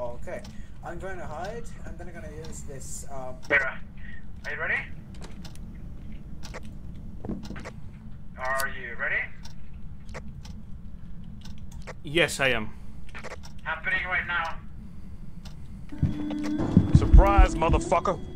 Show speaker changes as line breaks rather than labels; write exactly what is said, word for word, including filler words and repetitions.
Okay. I'm going to hide. I'm then going to use this. Um...
Vera, are you ready? Are you ready?
Yes, I am.
Happening right now.
Surprise, motherfucker.